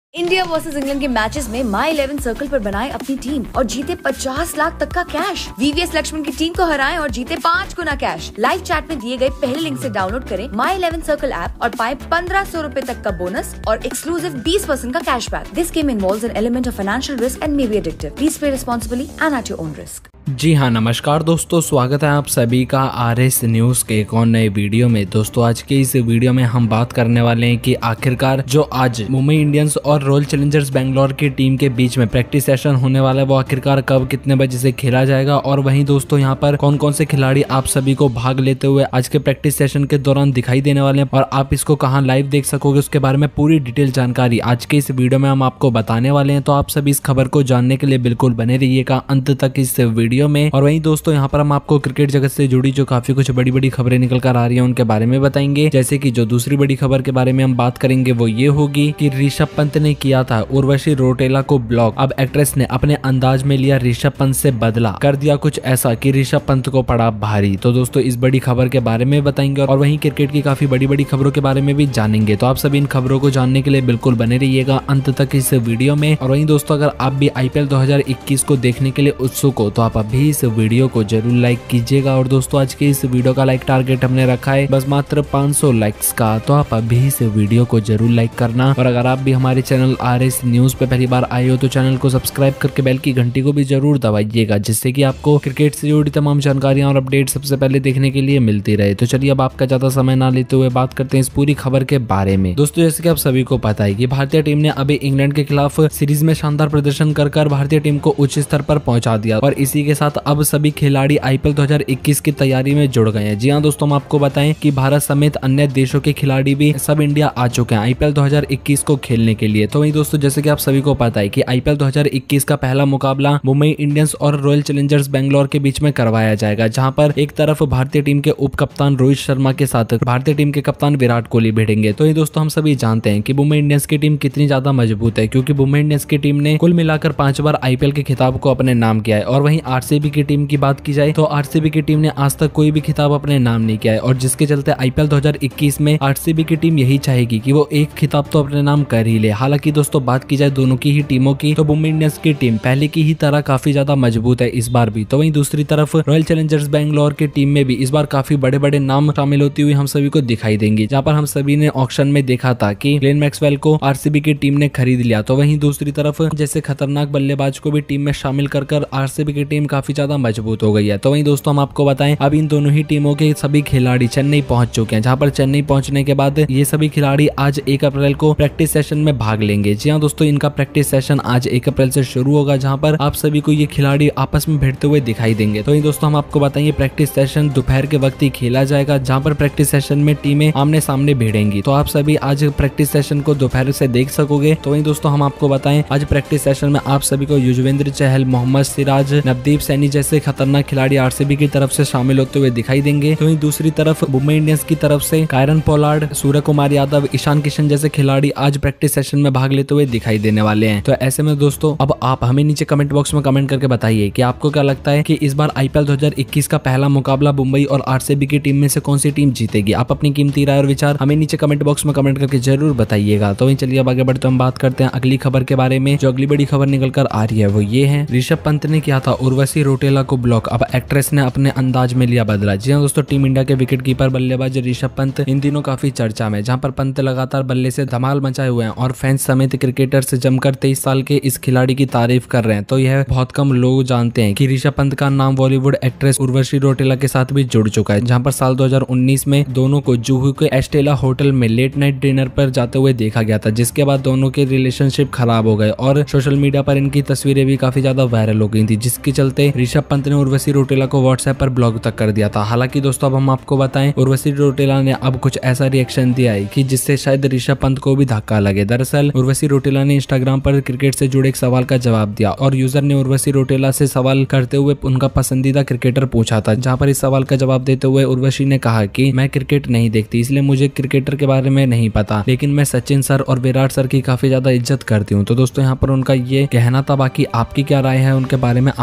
India versus England के matches में my 11 circle पर बनाए अपनी टीम और जीते 50 लाख तक का कैश। वीवीएस लक्ष्मण की टीम को हराएं और जीते 5 गुना कैश। लाइव चैट में दिए गए पहले लिंक से डाउनलोड करें माई 11 सर्कल ऐप और पाए 1500 रूपए तक का बोनस और एक्सक्लूसिव 20% का cashback. This game involves an element of financial risk and may be addictive. Please play responsibly and at your own risk. जी हाँ, नमस्कार दोस्तों, स्वागत है आप सभी का आरएस न्यूज के एक और नए वीडियो में। दोस्तों आज के इस वीडियो में हम बात करने वाले हैं कि आखिरकार जो आज मुंबई इंडियंस और रॉयल चैलेंजर्स बेंगलोर की टीम के बीच में प्रैक्टिस सेशन होने वाला है वो आखिरकार कब कितने बजे से खेला जाएगा और वहीं दोस्तों यहाँ पर कौन कौन से खिलाड़ी आप सभी को भाग लेते हुए आज के प्रैक्टिस सेशन के दौरान दिखाई देने वाले हैं और आप इसको कहाँ लाइव देख सकोगे उसके बारे में पूरी डिटेल जानकारी आज के इस वीडियो में हम आपको बताने वाले हैं। तो आप सभी इस खबर को जानने के लिए बिल्कुल बने रहिएगा अंत तक इस वीडियो में। और वहीं दोस्तों यहाँ पर हम आपको क्रिकेट जगत से जुड़ी जो काफी कुछ बड़ी बड़ी खबरें निकल कर आ रही हैं उनके बारे में बताएंगे। जैसे कि जो दूसरी बड़ी खबर के बारे में हम बात करेंगे वो ये होगी कि ऋषभ पंत ने किया था उर्वशी रौटेला को ब्लॉक। अब एक्ट्रेस ने अपने अंदाज में लिया ऋषभ पंत से बदला, कर दिया कुछ ऐसा कि ऋषभ पंत को पड़ा भारी। तो दोस्तों इस बड़ी खबर के बारे में बताएंगे और वहीं क्रिकेट की काफी बड़ी बड़ी खबरों के बारे में भी जानेंगे। तो आप सभी इन खबरों को जानने के लिए बिल्कुल बने रहिएगा अंत तक इस वीडियो में। और वहीं दोस्तों अगर आप भी आईपीएल 2021 को देखने के लिए उत्सुक हो तो आप अभी इस वीडियो को जरूर लाइक कीजिएगा। और दोस्तों आज के इस वीडियो का लाइक टारगेट हमने रखा है बस मात्र 500 लाइक्स का, तो आप अभी इस वीडियो को जरूर लाइक करना। और अगर आप भी हमारे चैनल आरएस न्यूज पे पहली बार आए हो तो चैनल को सब्सक्राइब करके बेल की घंटी को भी जरूर दबाइएगा, जिससे कि आपको क्रिकेट से जुड़ी तमाम जानकारियां और अपडेट सबसे पहले देखने के लिए मिलती रहे। तो चलिए अब आपका ज्यादा समय ना लेते हुए बात करते हैं इस पूरी खबर के बारे में। दोस्तों जैसे कि आप सभी को पता है कि भारतीय टीम ने अभी इंग्लैंड के खिलाफ सीरीज में शानदार प्रदर्शन कर भारतीय टीम को उच्च स्तर पर पहुंचा दिया और इसी के साथ अब सभी खिलाड़ी आईपीएल 2021 की तैयारी में जुड़ गए हैं। जी हाँ दोस्तों, हम आपको बताएं कि भारत समेत अन्य देशों के खिलाड़ी भी सब इंडिया आ चुके हैं आईपीएल 2021 को खेलने के लिए। तो वहीं दोस्तों जैसे कि आप सभी को पता है कि आईपीएल 2021 का पहला मुकाबला मुंबई इंडियंस और रॉयल चैलेंजर्स बेंगलोर के बीच में करवाया जाएगा, जहां पर एक तरफ भारतीय टीम के उप कप्तान रोहित शर्मा के साथ भारतीय टीम के कप्तान विराट कोहली भिड़ेंगे। तो ये दोस्तों हम सभी जानते हैं कि मुंबई इंडियंस की टीम कितनी ज्यादा मजबूत है, क्योंकि मुंबई इंडियंस की टीम ने कुल मिलाकर 5 बार आईपीएल के खिताब को अपने नाम किया है। और वहीं आरसीबी की टीम की बात की जाए तो आरसीबी की टीम ने आज तक कोई भी खिताब अपने नाम नहीं किया है और जिसके चलते आईपीएल 2021 में आरसीबी की टीम यही चाहेगी कि वो एक खिताब तो अपने नाम कर ही ले। हालांकि दोस्तों बात की जाए दोनों की ही टीमों की तो मुंबई इंडियंस की टीम पहले की ही तरह काफी ज्यादा मजबूत है इस बार भी। तो वहीं दूसरी तरफ रॉयल चैलेंजर्स बेंगलोर की टीम में भी इस बार काफी बड़े बड़े नाम शामिल होती हुई हम सभी को दिखाई देंगी, जहाँ पर हम सभी ने ऑक्शन में देखा था कि ग्लेन मैक्सवेल को आरसीबी की टीम ने खरीद लिया। तो वहीं दूसरी तरफ जैसे खतरनाक बल्लेबाज को भी टीम में शामिल कर आरसीबी की टीम काफी ज्यादा मजबूत हो गई है। तो वहीं दोस्तों हम आपको बताएं अब इन दोनों ही टीमों के सभी खिलाड़ी चेन्नई पहुंच चुके हैं, जहां पर चेन्नई पहुंचने के बाद ये सभी खिलाड़ी आज 1 अप्रैल को प्रैक्टिस सेशन में भाग लेंगे। जी हां दोस्तों, इनका प्रैक्टिस सेशन आज 1 अप्रैल से शुरू होगा, जहां पर आप सभी को ये खिलाड़ी आपस में भिड़ते हुए दिखाई देंगे। तो दोस्तों हम आपको बताएंगे प्रैक्टिस सेशन दोपहर के वक्त ही खेला जाएगा, जहाँ पर प्रैक्टिस सेशन में टीमें आमने सामने भिड़ेंगी। तो आप सभी आज प्रैक्टिस सेशन को दोपहर से देख सकोगे। तो वहीं दोस्तों हम आपको बताएं आज प्रैक्टिस सेशन में आप सभी को युजवेंद्र चहल, मोहम्मद सिराज, नवदीप सैनी जैसे खतरनाक खिलाड़ी आरसीबी की तरफ से शामिल होते हुए दिखाई देंगे। तो वहीं दूसरी तरफ मुंबई इंडियंस की तरफ से कायरन पोलार्ड, सूर्य कुमार यादव, ईशान किशन जैसे खिलाड़ी आज प्रैक्टिस सेशन में भाग लेते हुए दिखाई देने वाले हैं। तो ऐसे में दोस्तों अब आप हमें नीचे कमेंट बॉक्स में कमेंट करके बताइए कि आपको क्या लगता है कि इस बार आईपीएल 2021 का पहला मुकाबला मुंबई और आरसीबी की टीम में से कौन सी टीम जीतेगी। आप अपनी कीमती राय और विचार हमें नीचे कमेंट बॉक्स में कमेंट करके जरूर बताइएगा। तो चलिए अब आगे बढ़ते हम बात करते हैं अगली खबर के बारे में। जो अगली बड़ी खबर निकल कर आ रही है वो ये है ऋषभ पंत ने किया था उर्वशी रौटेला को ब्लॉक। अब एक्ट्रेस ने अपने अंदाज में लिया बदला। जी हाँ दोस्तों, टीम इंडिया के विकेट कीपर बल्लेबाज ऋषभ पंत इन दिनों काफी चर्चा में, जहां पर पंत लगातार बल्ले से धमाल मचाए हुए हैं और फैंस समेत क्रिकेटर से जमकर 23 साल के इस खिलाड़ी की तारीफ कर रहे हैं। तो यह बहुत कम लोग जानते हैं कि ऋषभ पंत का नाम बॉलीवुड एक्ट्रेस उर्वशी रौटेला के साथ भी जुड़ चुका है, जहां पर साल 2019 में दोनों को जुहू के एस्टेला होटल में लेट नाइट डिनर पर जाते हुए देखा गया था, जिसके बाद दोनों के रिलेशनशिप खराब हो गए और सोशल मीडिया पर इनकी तस्वीरें भी काफी ज्यादा वायरल हो गई थी, जिसके चलते ऋषभ पंत ने उर्वशी रौटेला को व्हाट्सएप पर ब्लॉक तक कर दिया था। हालांकि दोस्तों अब हम आपको बताएं उर्वशी रौटेला ने अब कुछ ऐसा रिएक्शन दिया है कि जिससे शायद ऋषभ पंत को भी धक्का लगे। दरअसल उर्वशी रौटेला ने इंस्टाग्राम पर क्रिकेट से जुड़े एक सवाल का जवाब दिया और यूजर ने उर्वशी रौटेला से सवाल करते हुए उनका पसंदीदा क्रिकेटर पूछा था, जहां पर इस सवाल का जवाब देते हुए उर्वशी ने कहा कि मैं क्रिकेट नहीं देखती इसलिए मुझे क्रिकेटर के बारे में नहीं पता, लेकिन मैं सचिन सर और विराट सर की काफी ज्यादा इज्जत करती हूँ। तो दोस्तों यहाँ पर उनका ये कहना था। बाकी आपकी क्या राय है उनके बारे में, आप अपनी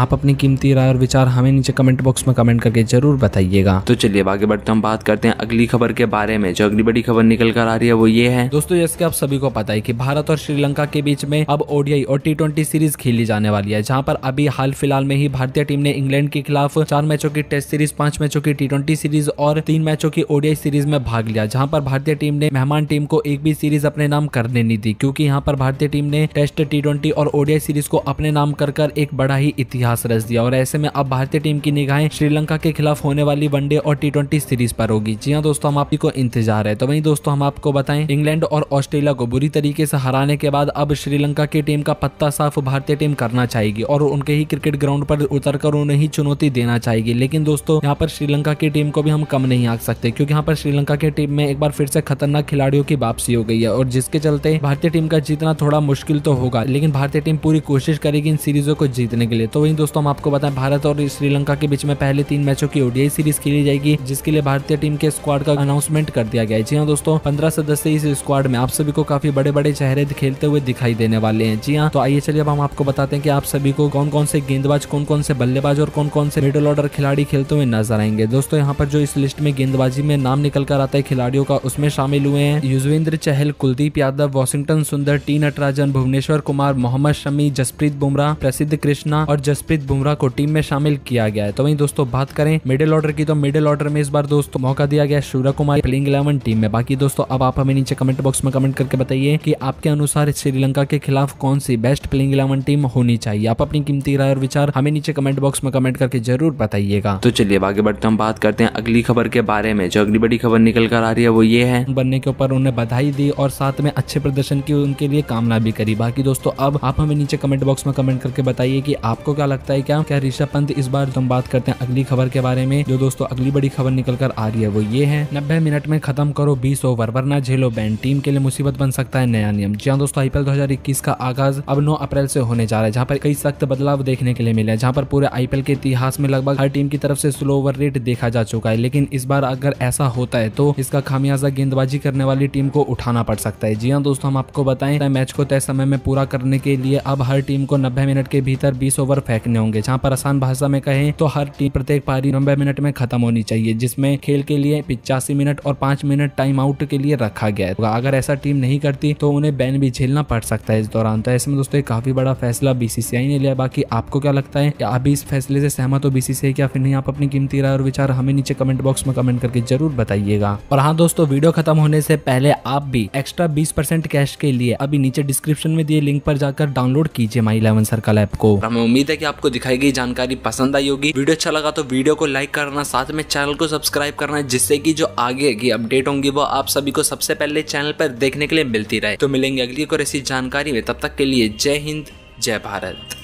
कीमती राय और विचार हमें नीचे कमेंट बॉक्स में कमेंट करके जरूर बताइएगा। तो चलिए आगे बढ़ते हम बात करते हैं अगली खबर के बारे में। जो अगली बड़ी खबर निकल कर आ रही है वो ये है दोस्तों, जैसे कि आप सभी को पता है कि भारत और श्रीलंका के बीच में अब ओडीआई और T20 सीरीज खेली जाने वाली है, जहां पर अभी हाल फिलहाल में ही भारतीय टीम ने इंग्लैंड के खिलाफ 4 मैचों की टेस्ट सीरीज, 5 मैचों की T20 सीरीज और 3 मैचों की ओडीआई सीरीज में भाग लिया, जहां पर भारतीय टीम ने मेहमान टीम को एक भी सीरीज अपने नाम करने नहीं दी, क्योंकि यहाँ पर भारतीय टीम ने टेस्ट, T20 और ओडीआई सीरीज को अपने नाम कर एक बड़ा ही इतिहास रच दिया। और ऐसे में अब भारतीय टीम की निगाहें श्रीलंका के खिलाफ होने वाली वनडे और T20 सीरीज पर होगी। जी हाँ दोस्तों, हम आपको इंतजार है। तो वहीं दोस्तों हम आपको बताएं, इंग्लैंड और ऑस्ट्रेलिया को बुरी तरीके से हराने के बाद अब श्रीलंका की टीम का पत्ता साफ भारतीय टीम करना चाहेगी और उनके ही क्रिकेट ग्राउंड पर उतरकर उन्हें ही चुनौती देना चाहेगी। लेकिन दोस्तों यहाँ पर श्रीलंका की टीम को भी हम कम नहीं आंक सकते, क्योंकि यहाँ पर श्रीलंका की टीम में एक बार फिर से खतरनाक खिलाड़ियों की वापसी हो गई है, और जिसके चलते भारतीय टीम का जीतना थोड़ा मुश्किल तो होगा, लेकिन भारतीय टीम पूरी कोशिश करेगी इन सीरीजों को जीतने के लिए। तो वहीं दोस्तों हम आपको बताएं, भारत और श्रीलंका के बीच में पहले 3 मैचों की ओडीआई सीरीज खेली जाएगी, जिसके लिए भारतीय टीम के स्क्वाड का अनाउंसमेंट कर दिया गया है। जी हाँ दोस्तों, 15 सदस्य इस स्क्वाड में आप सभी को काफी बड़े बड़े चेहरे खेलते हुए दिखाई देने वाले हैं। जी हाँ, तो आइए चलिए अब हम आपको बताते हैं कि आप सभी को कौन कौन से गेंदबाज, कौन कौन से बल्लेबाज और कौन कौन से मिडिल ऑर्डर खिलाड़ी खेलते हुए नजर आएंगे। दोस्तों यहाँ पर जो इस लिस्ट में गेंदबाजी में नाम निकल कर आता है खिलाड़ियों का, उसमें शामिल हुए हैं युजवेंद्र चहल, कुलदीप यादव, वॉशिंगटन सुंदर, टी नटराजन, भुवनेश्वर कुमार, मोहम्मद शमी, जसप्रीत बुमराह, प्रसिद्ध कृष्णा और जसप्रीत बुमराह को टीम में शामिल किया गया है। तो वहीं दोस्तों बात करें मिडिल ऑर्डर की, तो मिडिल ऑर्डर में इस बार दोस्तों मौका दिया गया सूर्य कुमार प्लेइंग 11 टीम में। बाकी दोस्तों अब आप हमें नीचे कमेंट बॉक्स में कमेंट करके बताइए कि आपके अनुसार श्रीलंका के खिलाफ कौन सी बेस्ट प्लेइंग 11 टीम होनी चाहिए। आप अपनी कीमती राय और विचार हमें नीचे कमेंट बॉक्स में कमेंट करके जरूर बताइएगा। तो चलिए आगे बढ़ते हम बात करते हैं अगली खबर के बारे में। जो अगली बड़ी खबर निकल कर आ रही है वो ये है, बनने के ऊपर उन्हें बधाई दी और साथ में अच्छे प्रदर्शन की उनके लिए कामना भी करी। बाकी दोस्तों अब आप हमें नीचे कमेंट बॉक्स में कमेंट करके बताइए कि आपको क्या लगता है, क्या ऋषभ पंत इस बार। हम बात करते हैं अगली खबर के बारे में। जो दोस्तों अगली बड़ी खबर निकल कर आ रही है वो ये है, 90 मिनट में खत्म करो 20 ओवर वरना झेलो बैन, टीम के लिए मुसीबत बन सकता है नया नियम। जी हाँ दोस्तों, IPL 2021 का आगाज अब 9 अप्रैल से होने जा रहा है, जहाँ पर कई सख्त बदलाव देखने के लिए मिले हैं, जहाँ पर पूरे IPL के इतिहास में लगभग हर टीम की तरफ से स्लो ओवर रेट देखा जा चुका है। लेकिन इस बार अगर ऐसा होता है तो इसका खामियाजा गेंदबाजी करने वाली टीम को उठाना पड़ सकता है। जी हाँ दोस्तों, हम आपको बताएं, मैच को तय समय में पूरा करने के लिए अब हर टीम को 90 मिनट के भीतर 20 ओवर फेंकने होंगे, जहाँ पर आसान भाषा में कहें तो हर टीम प्रत्येक पारी 90 मिनट में खत्म होनी चाहिए, जिसमें खेल के लिए 85 मिनट और 5 मिनट टाइम आउट के लिए रखा गया है। अगर ऐसा टीम नहीं करती तो उन्हें बैन भी झेलना पड़ सकता है इस दौरान। तो ऐसे में दोस्तों काफी बड़ा फैसला BCCI ने लिया। बाकी आपको क्या लगता है, क्या आप इस फैसले से सहमत हो BCCI क्या फिर नहीं? आप अपनी कीमती राय और विचार हमें नीचे कमेंट बॉक्स में कमेंट करके जरूर बताइएगा। और हाँ दोस्तों, वीडियो खत्म होने से पहले आप भी एक्स्ट्रा 20% कैश के लिए अभी नीचे डिस्क्रिप्शन में दिए लिंक पर जाकर डाउनलोड कीजिए My 11 सर्कल ऐप को। हमें उम्मीद है कि आपको दिखाई गई जानकारी पसंद आई होगी। वीडियो अच्छा लगा तो वीडियो को लाइक करना, साथ में चैनल को सब्सक्राइब करना, जिससे कि जो आगे की अपडेट होंगी वो आप सभी को सबसे पहले चैनल पर देखने के लिए मिलती रहे। तो मिलेंगे अगली और ऐसी जानकारी में, तब तक के लिए जय हिंद, जय भारत।